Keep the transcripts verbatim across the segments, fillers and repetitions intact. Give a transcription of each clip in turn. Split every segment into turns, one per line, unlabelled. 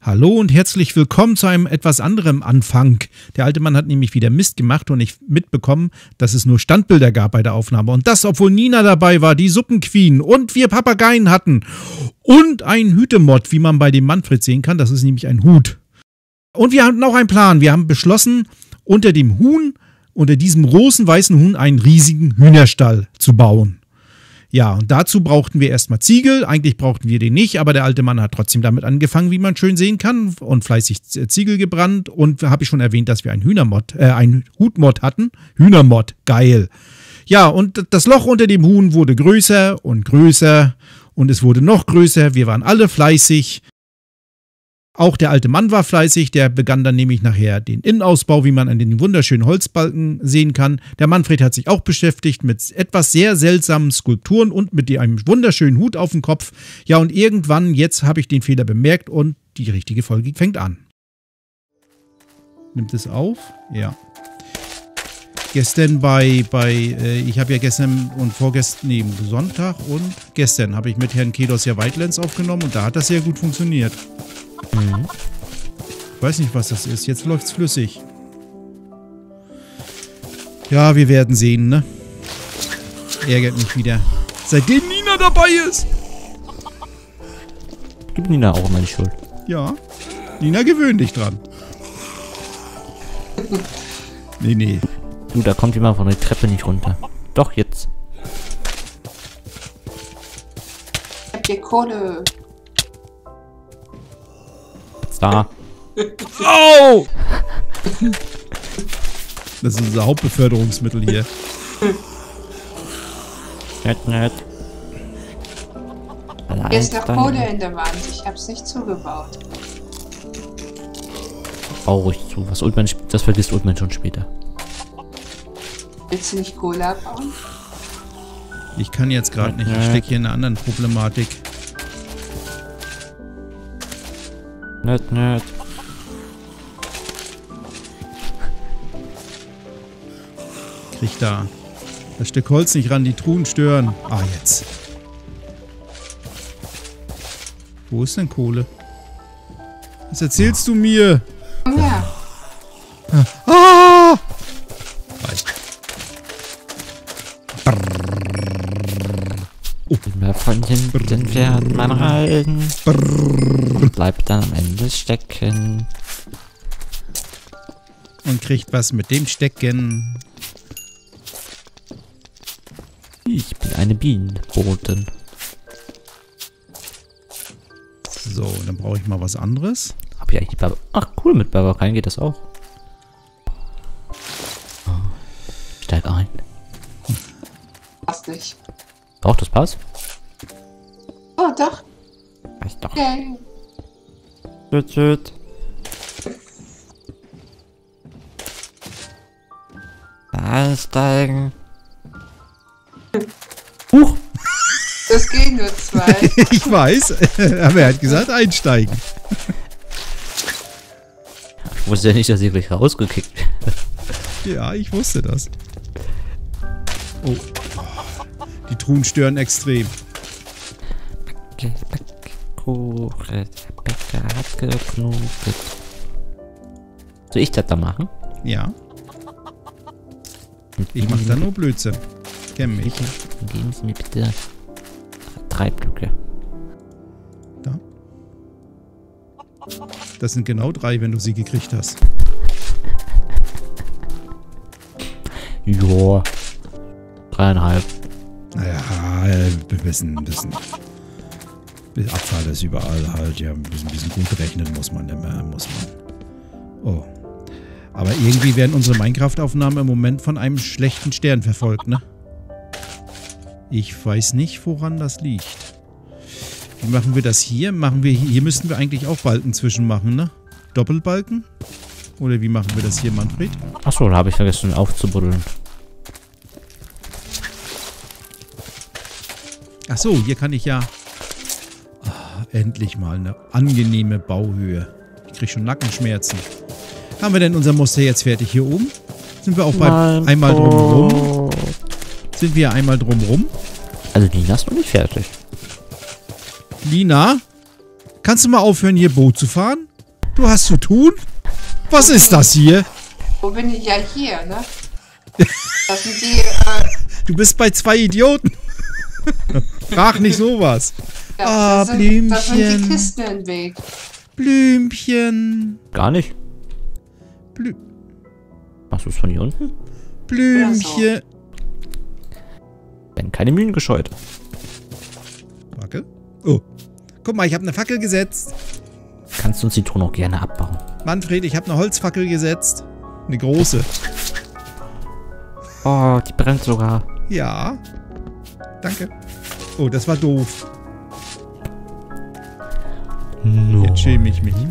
Hallo und herzlich willkommen zu einem etwas anderem Anfang. Der alte Mann hat nämlich wieder Mist gemacht und ich mitbekommen, dass es nur Standbilder gab bei der Aufnahme. Und das, obwohl Nina dabei war, die Suppenqueen und wir Papageien hatten. Und ein Hütemod, wie man bei dem Manfred sehen kann. Das ist nämlich ein Hut. Und wir hatten auch einen Plan. Wir haben beschlossen, unter dem Huhn, unter diesem großen weißen Huhn, einen riesigen Hühnerstall zu bauen. Ja, und dazu brauchten wir erstmal Ziegel. Eigentlich brauchten wir den nicht, aber der alte Mann hat trotzdem damit angefangen, wie man schön sehen kann, und fleißig Ziegel gebrannt. Und habe ich schon erwähnt, dass wir einen Hühnermod, äh, einen Hutmod hatten. Hühnermod, geil. Ja, und das Loch unter dem Huhn wurde größer und größer und es wurde noch größer. Wir waren alle fleißig. Auch der alte Mann war fleißig, der begann dann nämlich nachher den Innenausbau, wie man an den wunderschönen Holzbalken sehen kann. Der Manfred hat sich auch beschäftigt mit etwas sehr seltsamen Skulpturen und mit einem wunderschönen Hut auf dem Kopf. Ja, und irgendwann, jetzt habe ich den Fehler bemerkt und die richtige Folge fängt an. Nimmt es auf? Ja. Gestern bei, bei äh, ich habe ja gestern und vorgestern, nee, Sonntag und gestern habe ich mit Herrn Kedos ja Wildlands aufgenommen und da hat das sehr gut funktioniert. Mhm. Ich weiß nicht, was das ist. Jetzt läuft's flüssig. Ja, wir werden sehen, ne? Ärgert mich wieder. Seitdem Nina dabei ist.
Gib Nina auch meine Schuld.
Ja. Nina, gewöhn dich dran. Nee, nee.
Du, da kommt jemand von der Treppe nicht runter. Doch, jetzt.
Ich hab dir Kohle.
Da.
Oh! Das ist unser Hauptbeförderungsmittel hier.
Nett, nett.
Hier ist noch Kohle in der Wand. Ich hab's nicht zugebaut.
Bau ruhig zu. Was Ultman, das vergisst Ultman schon später.
Willst du nicht Kohle abbauen?
Ich kann jetzt gerade nicht. Ich stecke hier in einer anderen Problematik.
Nett, nett.
Krieg da das Stück Holz nicht ran, die Truhen stören. Ah, jetzt. Wo ist denn Kohle? Was erzählst du mir?
Ja.
Ah! Reicht.
Oh. Mehr von hinten fährt man rein. Und bleibt dann am Ende stecken.
Und kriegt was mit dem Stecken.
Ich bin eine Bienenbotin.
So, dann brauche ich mal was anderes.
Hab ich eigentlich die Barber... Ach cool, mit Barbarkein geht das auch. Oh. Steig ein.
Passt nicht.
Doch, das passt.
Oh, doch.
Passt doch.
Okay.
Tschüt, tschüt. Einsteigen. Huch!
Das gehen nur zwei.
Ich weiß, aber er hat gesagt einsteigen.
Ich wusste ja nicht, dass ich gleich rausgekickt werde.
Ja, ich wusste das. Oh. Die Truhen stören extrem.
Kuchen, Bäcker hat geknotet. Soll ich das da machen?
Ja. Ich mach da nur Blödsinn. Kenn mich.
Geben Sie mir bitte drei Blöcke.
Da. Das sind genau drei, wenn du sie gekriegt hast.
Joa. Dreieinhalb.
Naja, ein bisschen, ein bisschen. Abfall ist überall halt. Ja, ein bisschen, ein bisschen gut rechnen muss man immer, muss man. Oh. Aber irgendwie werden unsere Minecraft-Aufnahmen im Moment von einem schlechten Stern verfolgt, ne? Ich weiß nicht, woran das liegt. Wie machen wir das hier? Machen wir hier, hier müssten wir eigentlich auch Balken zwischen machen, ne? Doppelbalken? Oder wie machen wir das hier, Manfred?
Achso, da habe ich vergessen aufzubuddeln.
Achso, hier kann ich ja... Oh, endlich mal eine angenehme Bauhöhe. Ich kriege schon Nackenschmerzen. Haben wir denn unser Muster jetzt fertig hier oben? Sind wir auch beim einmal drumrum? Sind wir einmal drumrum?
Also Lina ist noch nicht fertig.
Lina? Kannst du mal aufhören, hier Boot zu fahren? Du hast zu tun? Was ist das hier?
Wo bin ich? Ja, hier, ne? Das sind die, äh,
Du bist bei zwei Idioten. Frag nicht sowas.
das,
Ah,
das, sind, das sind die
Blümchen.
Kisten im Weg.
Blümchen.
Gar nicht.
Blü
Machst du es von hier unten?
Blümchen.
Werden keine Mühen gescheut.
Fackel? Oh. Guck mal, ich habe eine Fackel gesetzt.
Kannst du uns die Truhe noch gerne abbauen?
Manfred, ich habe eine Holzfackel gesetzt. Eine große.
Oh, die brennt sogar.
Ja. Danke. Oh, das war doof.
No.
Jetzt schäme ich mich.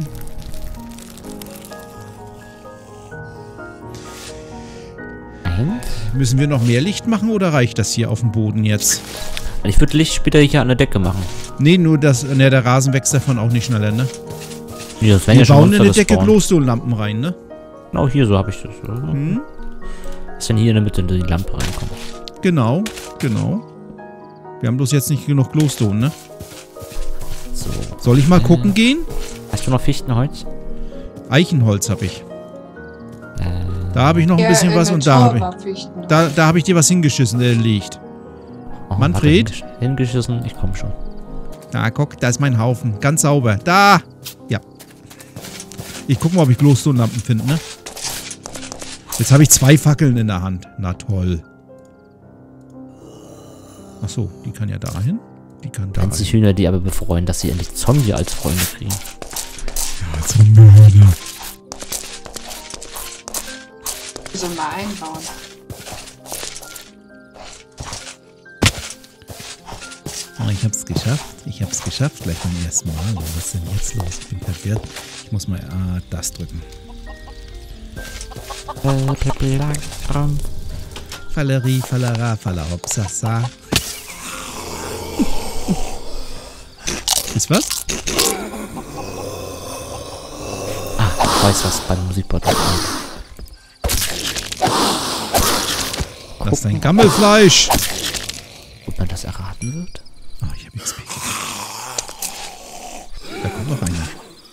Eins?
Müssen wir noch mehr Licht machen oder reicht das hier auf dem Boden jetzt?
Ich würde Licht später hier an der Decke machen.
Nee, nur das, ne, der Rasen wächst davon auch nicht schneller, ne?
Ja, das wären
Wir
ja schon
bauen in
Monster
die Decke
gespawnt.
Glowstone-Lampen rein, ne?
Genau, hier so habe ich das.
Hm?
Ist denn hier in der Mitte die Lampe reinkommt?
Genau, genau. Wir haben bloß jetzt nicht genug Glowstone, ne?
So.
Soll ich mal
Äh.
gucken gehen?
Hast du noch Fichtenholz?
Eichenholz habe ich.
Äh,
Da habe ich noch ein
Ja,
bisschen
in
was
der
und da habe ich.
Trauerfichten.
Da, da habe ich dir was hingeschissen, der liegt.
oh,
Manfred?
warte, hingesch- Hingeschissen, ich komme schon.
Da, guck, da ist mein Haufen. Ganz sauber. Da! Ja. Ich gucke mal, ob ich Glowstone-Lampen finde, ne? Jetzt habe ich zwei Fackeln in der Hand. Na toll. Ach so, die kann ja dahin. Die kann da
zwanzig
rein.
Hühner, die aber befreuen, dass sie endlich Zombie als Freunde kriegen.
Ja, Zombie-Hühner.
So mal einbauen.
Oh, ich hab's geschafft. Ich hab's geschafft. Gleich beim ersten Mal. Oh, was ist denn jetzt los? Ich bin verwirrt. Ich muss mal ah, das drücken. Fallerie, Fallera, Fallerhopsasa. Ist was?
Ah, ich weiß, was beim Musikpodcast kommt.
Das ist ein Gammelfleisch.
Ob man das erraten wird?
Oh, ich hab X P. Da kommt noch einer.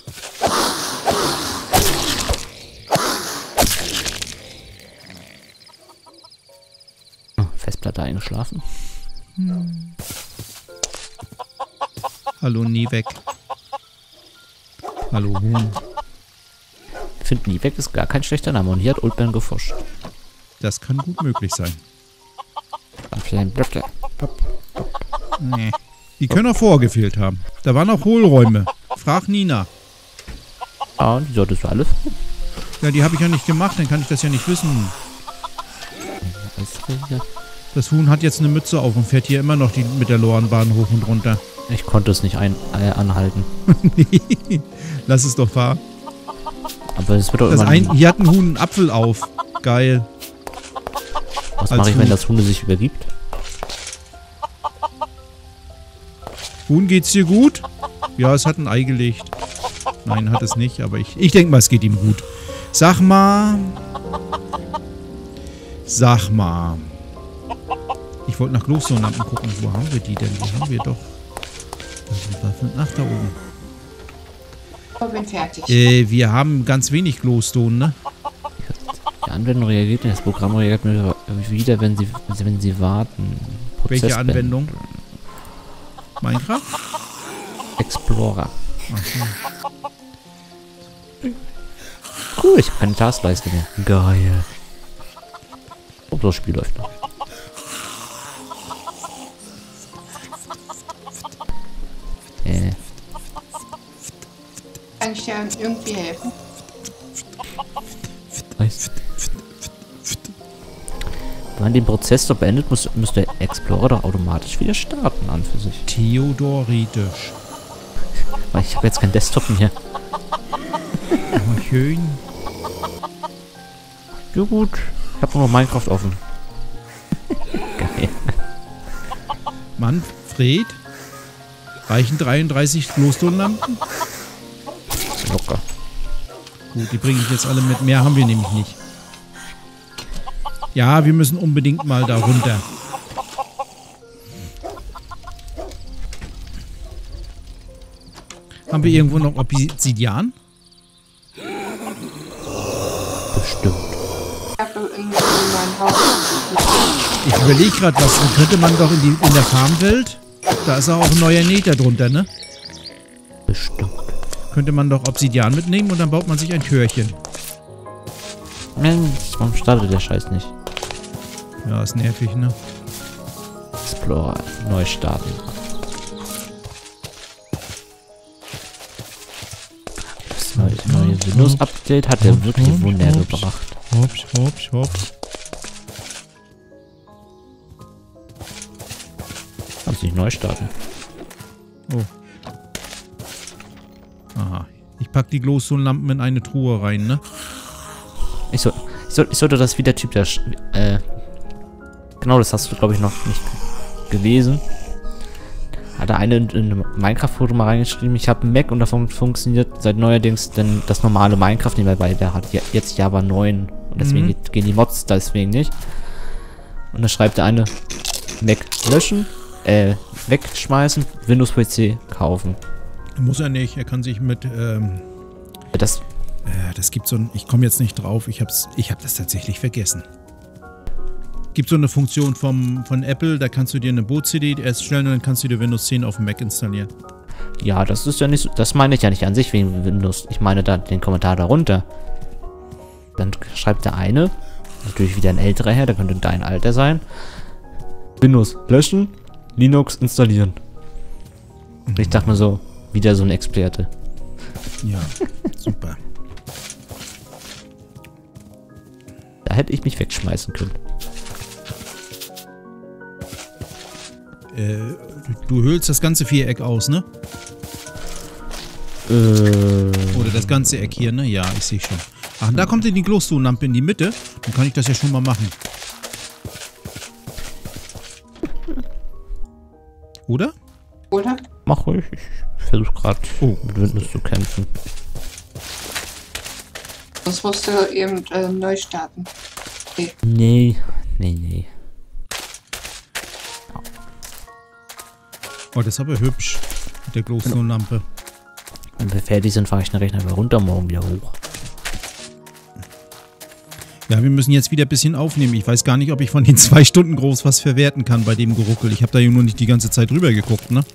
Oh, Festplatte eingeschlafen.
Hallo, nie weg. Hallo, Huhn.
Ich finde, nie weg ist gar kein schlechter Name. Und hier hat Oldman geforscht.
Das kann gut möglich sein. Nee. Die können auch vorgefehlt haben. Da waren auch Hohlräume. Frag Nina.
Ah, und die solltest du alle.
Ja, die habe ich ja nicht gemacht, dann kann ich das ja nicht wissen. Das Huhn hat jetzt eine Mütze auf und fährt hier immer noch die, mit der Lorenbahn hoch und runter.
Ich konnte es nicht ein, äh, anhalten.
Lass es doch fahren.
Aber es wird doch
Das
immer...
ein, hier hat ein Huhn einen Apfel auf. Geil.
was
als
mache ich, wenn
Huhn.
das Hunde sich übergibt?
Huhn, geht's dir gut? Ja, es hat ein Ei gelegt. Nein, hat es nicht, aber ich, ich denke mal, es geht ihm gut. Sag mal. Sag mal. Ich wollte nach Glowstone-Lampen gucken. Wo haben wir die denn? Die haben wir doch. Da sind wir. Ach, da oben.
Ich bin fertig.
Äh, wir haben ganz wenig Glowstone, ne?
Die Anwendung reagiert, das Programm reagiert nur wieder, wenn sie, wenn sie warten.
Welche
Prozessbeenden.
Anwendung? Minecraft?
Explorer.
Ach so.
Cool, ich habe keine Taskleiste mehr. Geil. Ob das Spiel läuft noch. Äh,
Kann ich dir irgendwie helfen?
weiß. Wenn man den Prozess doch beendet, muss, muss der Explorer doch automatisch wieder starten an für sich.
Theodoritisch.
Weil ich habe jetzt keinen Desktop mehr.
Oh, schön.
Ja gut, ich habe nur noch Minecraft offen. Geil.
Manfred? Reichen dreiunddreißig Glowstone-Lampen?
Locker.
Gut, die bringe ich jetzt alle mit. Mehr haben wir nämlich nicht. Ja, wir müssen unbedingt mal da runter. Haben wir irgendwo noch Obsidian?
Bestimmt.
Ich habe in, in meinem Haus.
Ich überlege gerade was. Dann könnte man doch in, die, in der Farmwelt, da ist auch ein neuer Nether drunter, ne?
Bestimmt.
Könnte man doch Obsidian mitnehmen und dann baut man sich ein Türchen.
Mensch, warum startet der Scheiß nicht?
Ja, ist nervig, ne?
Explorer, neu starten. Das neue, neue Windows-Update hat ja wirklich Wunder gebracht.
Hops, hops, hops.
Kannst nicht neu starten.
Oh. Aha. Ich pack die Glowstone-Lampen in eine Truhe rein, ne?
Ich, so, ich, soll, ich sollte das wie der Typ, der... Äh, genau, das hast du, glaube ich, noch nicht gelesen. Hat da eine in, in Minecraft-Foto mal reingeschrieben, ich habe einen Mac und davon funktioniert seit neuerdings denn das normale Minecraft nicht mehr, weil der hat ja, jetzt Java neun und deswegen
Mhm.
geht, gehen die Mods deswegen nicht. Und da schreibt der eine, Mac löschen, äh, wegschmeißen, Windows-P C kaufen.
Muss er nicht. Er kann sich mit, ähm...
Das,
Äh, das gibt so ein... Ich komme jetzt nicht drauf. Ich hab's... Ich hab das tatsächlich vergessen. Gibt so eine Funktion vom, von Apple, da kannst du dir eine Boot-C D erstellen und dann kannst du dir Windows zehn auf dem Mac installieren.
ja, das ist ja nicht so, das meine ich ja nicht an sich wegen Windows. Ich meine da den Kommentar darunter. Dann schreibt der eine, natürlich wieder ein älterer Herr, der könnte dein Alter sein. Windows löschen, Linux installieren. Und ich dachte mir so, wieder so ein Experte.
Ja, super.
Da hätte ich mich wegschmeißen können.
Äh, du höhlst das ganze Viereck aus, ne?
Äh,
Oder das ganze Eck hier, ne? Ja, ich sehe schon. Ach, und da kommt die Glowstone-Lampe in die Mitte. Dann kann ich das ja schon mal machen. Oder?
Oder?
mach ruhig. Ich versuche gerade
Oh.
mit Windows zu kämpfen.
Sonst musst du eben äh, neu starten.
Nee, nee, nee.
Oh, das ist aber hübsch. Mit der Glowstone-Lampe.
Wenn wir fertig sind, fahre ich den Rechner wieder runter, morgen wieder hoch.
Ja, wir müssen jetzt wieder ein bisschen aufnehmen. Ich weiß gar nicht, ob ich von den zwei Stunden groß was verwerten kann bei dem Geruckel. Ich habe da ja nur nicht die ganze Zeit drüber geguckt, ne?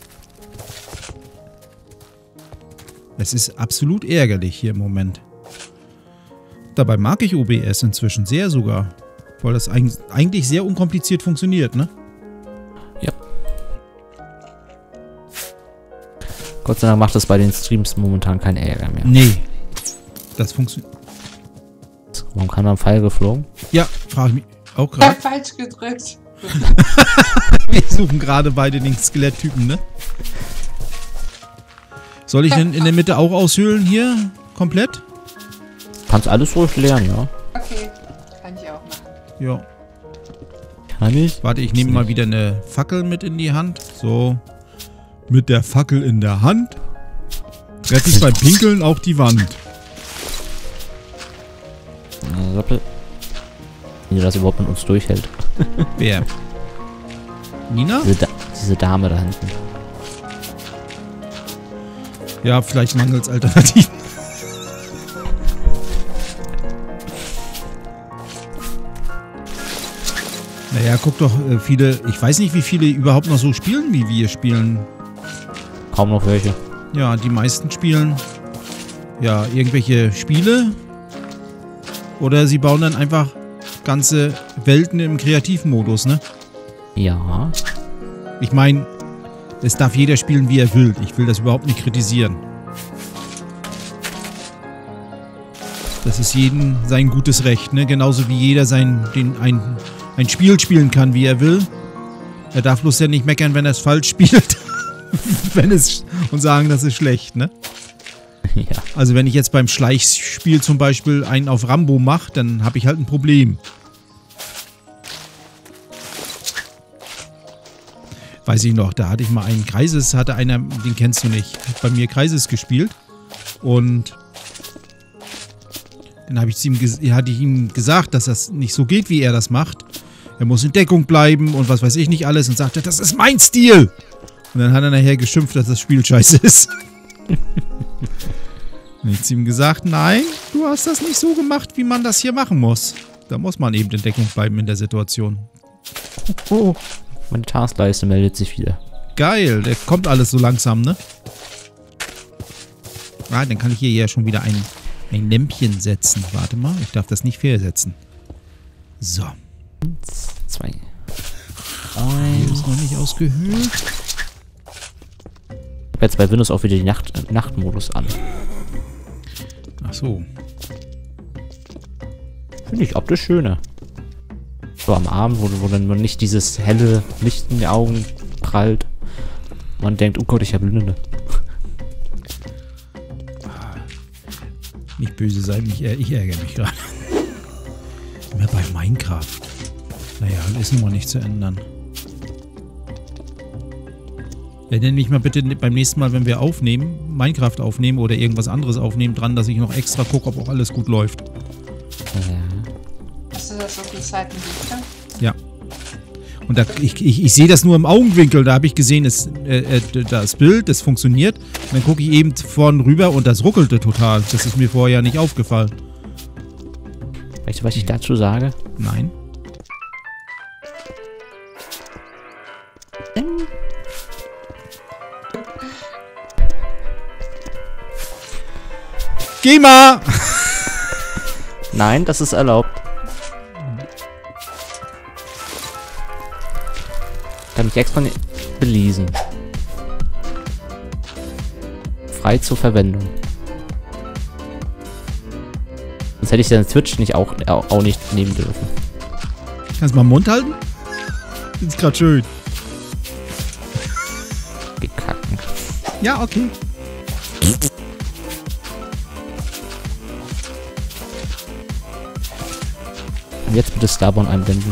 Es ist absolut ärgerlich hier im Moment. Dabei mag ich O B S inzwischen sehr sogar. Weil das eigentlich sehr unkompliziert funktioniert, ne?
Ja. Gott sei Dank macht das bei den Streams momentan keinen Ärger mehr.
Nee. Das funktioniert.
Warum kann man Pfeil geflogen?
Ja, frage ich mich auch
Ich hab
gerade.
falsch gedrückt.
Wir suchen gerade beide den Skeletttypen, ne? Soll ich denn in der Mitte auch aushöhlen hier? Komplett?
Kannst alles ruhig lernen, ja.
Okay, kann ich auch machen.
Ja.
Kann ich?
Warte, ich nehme mal wieder eine Fackel mit in die Hand. So. Mit der Fackel in der Hand. Rette ich beim Pinkeln auch die Wand.
Wie das überhaupt mit uns durchhält.
Wer? Nina?
Diese, da diese Dame da hinten.
Ja, vielleicht mangels Alternativen. Naja, guck doch, äh, viele, ich weiß nicht, wie viele überhaupt noch so spielen, wie wir spielen.
Kaum noch welche.
Ja, die meisten spielen ja irgendwelche Spiele. Oder sie bauen dann einfach ganze Welten im Kreativmodus, ne?
Ja.
Ich meine, es darf jeder spielen, wie er will. Ich will das überhaupt nicht kritisieren. Das ist jedem sein gutes Recht, ne? Genauso wie jeder sein, den, ein, ein Spiel spielen kann, wie er will. Er darf bloß ja nicht meckern, wenn er es falsch spielt. wenn es, und sagen, das ist schlecht, ne?
Ja.
Also wenn ich jetzt beim Schleichspiel zum Beispiel einen auf Rambo mache, dann habe ich halt ein Problem. Weiß ich noch, da hatte ich mal einen Kreises, hatte einer, den kennst du nicht, hat bei mir Kreises gespielt. Und dann habe ich ihm, hatte ich ihm gesagt, dass das nicht so geht, wie er das macht. Er muss in Deckung bleiben und was weiß ich nicht alles und sagte, das ist mein Stil. Und dann hat er nachher geschimpft, dass das Spiel scheiße ist. Und ich habe ihm gesagt, nein, Du hast das nicht so gemacht, wie man das hier machen muss. Da muss man eben in Deckung bleiben in der Situation.
Oh, meine Taskleiste meldet sich wieder.
Geil, der kommt alles so langsam, ne? Ah, dann kann ich hier ja schon wieder ein, ein Lämpchen setzen. Warte mal, ich darf das nicht fehlsetzen. So.
Eins, zwei.
Hier ist noch nicht ausgehöhlt.
Ich habe jetzt bei Windows auch wieder den Nacht, äh, Nachtmodus an.
Ach so.
Finde ich optisch schöner. So am Abend, wo, wo dann nicht dieses helle Licht in die Augen prallt. Man denkt, oh Gott, ich habe Blinde.
Nicht böse sein, ich, ich ärgere mich gerade. Immer bei Minecraft. Naja, ist nun mal nicht zu ändern. Erinnere mich mal bitte beim nächsten Mal, wenn wir aufnehmen, Minecraft aufnehmen oder irgendwas anderes aufnehmen, dran, dass ich noch extra gucke, ob auch alles gut läuft.
Ja.
Hast du das auf die Seiten wieder?
Ja. Und da, ich, ich, ich sehe das nur im Augenwinkel. Da habe ich gesehen, es, äh, äh, das Bild, das funktioniert. Und dann gucke ich eben vorn rüber und das ruckelte total. Das ist mir vorher nicht aufgefallen.
Weißt du, was ich dazu sage?
Nein. Geh mal!
Nein, das ist erlaubt. Ich habe mich extra nicht belesen. Frei zur Verwendung. Sonst hätte ich dann Twitch nicht auch, auch nicht nehmen dürfen.
Kannst du mal den Mund halten? Das ist gerade schön.
Gekacken.
Ja, okay.
Und jetzt bitte Starborn einblenden.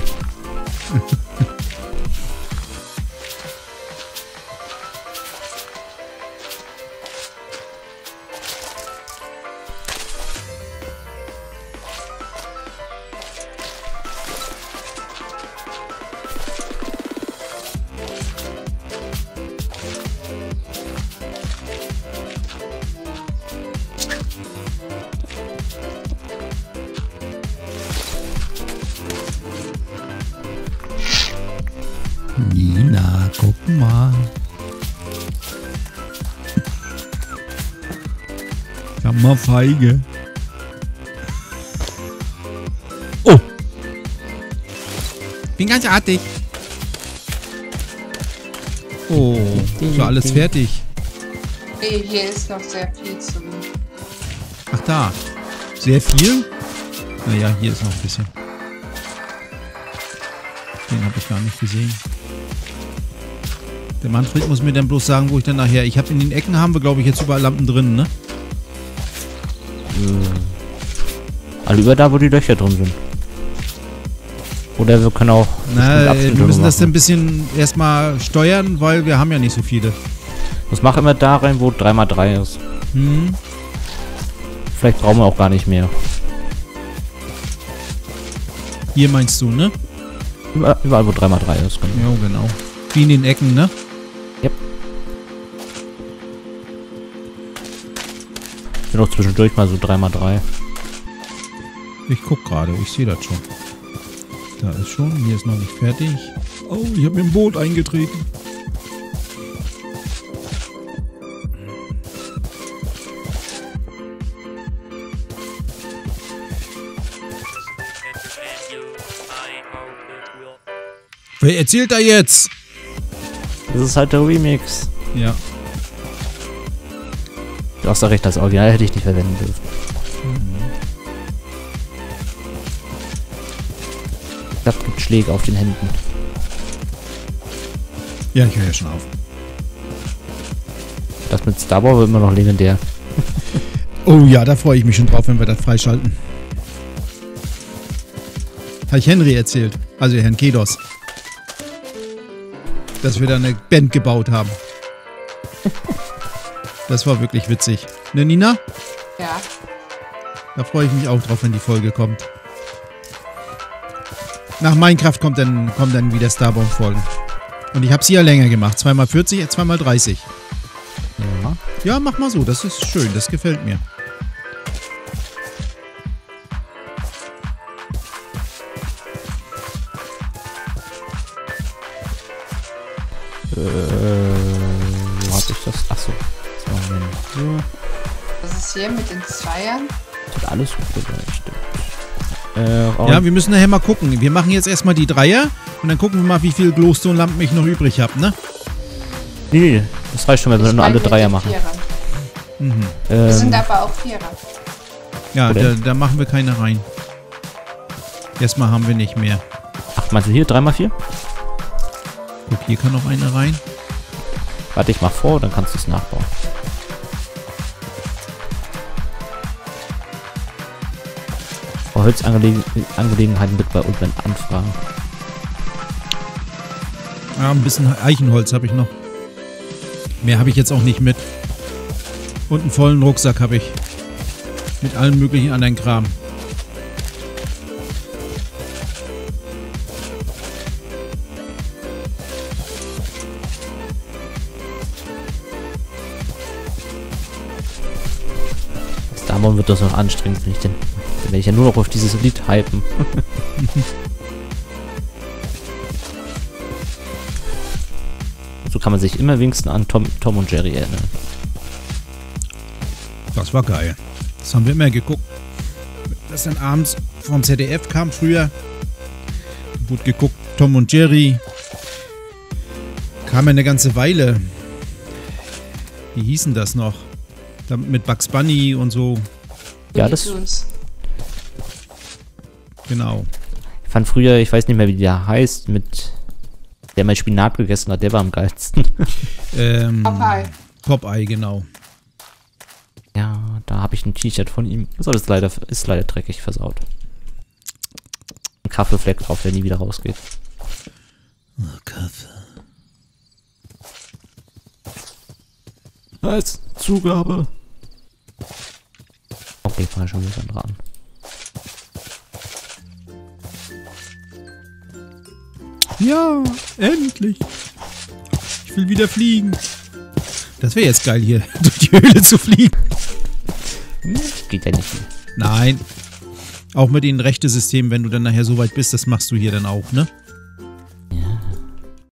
Nina, guck mal. Sag mal feige. Oh! Bin ganz artig. Oh, so alles fertig.
Nee, hier ist noch sehr viel zu tun.
Ach da. Sehr viel? Naja, hier ist noch ein bisschen. Den habe ich gar nicht gesehen. Der Manfred muss mir dann bloß sagen, wo ich dann nachher... Ich habe in den Ecken, haben wir, glaube ich, jetzt überall Lampen drin, ne?
Also über da, wo die Löcher drin sind. Oder wir können auch...
Na, wir müssen das dann ein bisschen erstmal steuern, weil wir haben ja nicht so viele.
Das mach immer da rein, wo drei mal drei ist.
Hm.
Vielleicht brauchen wir auch gar nicht mehr.
Hier meinst du, ne?
Überall, überall wo drei mal drei ist.
Genau. Ja, genau. Wie in den Ecken, ne?
Yep. Ich bin auch zwischendurch mal so drei mal drei.
Ich guck gerade, ich sehe das schon. Da ist schon, hier ist noch nicht fertig. Oh, ich habe mir ein Boot eingetreten. Wer erzählt da jetzt?
Das ist halt der Remix.
Ja.
Du hast doch recht, das Original hätte ich nicht verwenden dürfen.
Mhm.
Das gibt Schläge auf den Händen.
Ja, ich höre ja schon auf.
Das mit Starborn wird immer noch legendär.
Oh ja, da freue ich mich schon drauf, wenn wir das freischalten. Habe ich Henry erzählt, also Herrn Kedos, dass wir da eine Band gebaut haben. Das war wirklich witzig. Ne, Nina?
Ja.
Da freue ich mich auch drauf, wenn die Folge kommt. Nach Minecraft kommt dann, kommen dann wieder Starborn-Folgen. Und ich habe sie ja länger gemacht. zweimal vierzig, zweimal dreißig.
Ja.
Ja, mach mal so. Das ist schön. Das gefällt mir.
wo hab ich das? Achso. So, Moment. So.
Was ist hier mit den Zweiern?
Das hat alles gut beleuchtet. Äh,
Ja, wir müssen nachher mal gucken. Wir machen jetzt erstmal die Dreier und dann gucken wir mal, wie viel Glowstone-Lampen ich noch übrig habe, ne?
Nee, nee, das reicht schon, wenn wir
Ich
nur alle
meine mit
Dreier
den
machen.
Vierern.
Mhm.
Wir sind
Ähm,
aber auch Vierer.
Ja,
Wo
da,
denn?
da machen wir keine rein. Erstmal haben wir nicht mehr.
ach, meinst du hier drei mal vier?
Guck, hier kann noch eine rein.
Warte, ich mach vor, dann kannst du es nachbauen. Bei Holzangelegenheiten bitte bei Ulven anfragen.
Ja, ein bisschen Eichenholz habe ich noch. Mehr habe ich jetzt auch nicht mit. Und einen vollen Rucksack habe ich. Mit allen möglichen anderen Kram.
Das Damon wird das noch anstrengend, wenn ich denn. Dann werde ich ja nur noch auf dieses Lied hypen. So kann man sich immer wenigstens an Tom, Tom und Jerry erinnern.
Das war geil. Das haben wir immer geguckt. Das dann abends vom Z D F kam früher. Gut geguckt. Tom und Jerry. Kam ja eine ganze Weile. Wie hießen das noch? Da mit Bugs Bunny und so.
Ja, das-
Looney Tunes.
Genau.
Ich fand früher, ich weiß nicht mehr, wie der heißt, mit der mein Spinat gegessen hat, der war am geilsten.
Ähm,
Popeye.
Popeye, genau.
Ja, da habe ich ein T-Shirt von ihm. Das ist leider, ist leider dreckig versaut. Ein Kaffeefleck drauf, der nie wieder rausgeht.
Oh, Kaffee.
Als Zugabe. Okay, fahr schon wieder dran.
Ja, endlich. Ich will wieder fliegen. Das wäre jetzt geil, hier durch die Höhle zu fliegen.
Geht ja nicht mehr.
Nein. Auch mit den Rechtesystemen, wenn du dann nachher so weit bist, das machst du hier dann auch, ne?